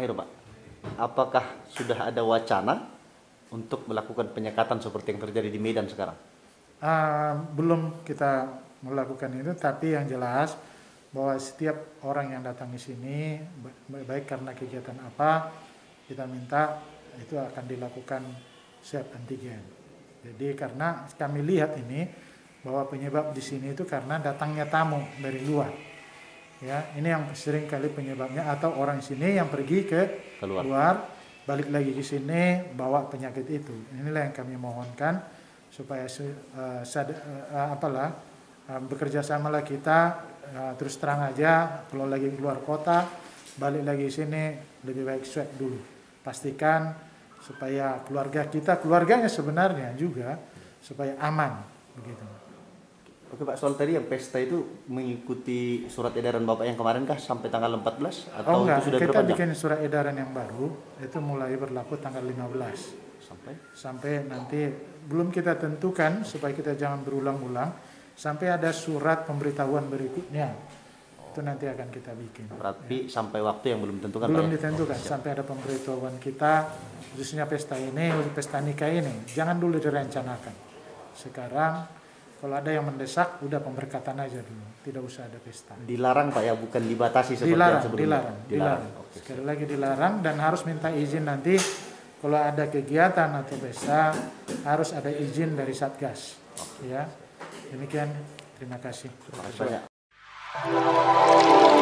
Ayo Pak, apakah sudah ada wacana untuk melakukan penyekatan seperti yang terjadi di Medan sekarang? Belum kita melakukan itu, tapi yang jelas bahwa setiap orang yang datang di sini, baik karena kegiatan apa, kita minta itu akan dilakukan swab antigen. Jadi karena kami lihat ini bahwa penyebab di sini itu karena datangnya tamu dari luar. Ya, ini yang sering kali penyebabnya, atau orang sini yang pergi ke luar, balik lagi ke sini bawa penyakit itu. Inilah yang kami mohonkan supaya bekerja samalah kita, terus terang aja kalau lagi keluar kota, balik lagi sini lebih baik swab dulu. Pastikan supaya keluarganya sebenarnya juga supaya aman begitu. Oke Pak, soal tadi yang pesta itu mengikuti surat edaran Bapak yang kemarin kah sampai tanggal 14 atau enggak, itu sudah kita diperpanjang? bikin surat edaran yang baru itu mulai berlaku tanggal 15 sampai nanti belum kita tentukan supaya kita jangan berulang-ulang sampai ada surat pemberitahuan berikutnya. Itu nanti akan kita bikin. Berarti sampai waktu yang belum ditentukan Belum Pak, ya? ditentukan sampai ada pemberitahuan kita, khususnya pesta ini, pesta nikah ini. Jangan dulu direncanakan. Sekarang kalau ada yang mendesak, udah pemberkatan aja dulu, tidak usah ada pesta. Dilarang Pak ya, bukan dibatasi seperti yang sebelumnya? Dilarang. Oke. Sekali lagi dilarang, dan harus minta izin nanti kalau ada kegiatan atau pesta, harus ada izin dari Satgas. Ya, demikian. Terima kasih. Terima kasih banyak.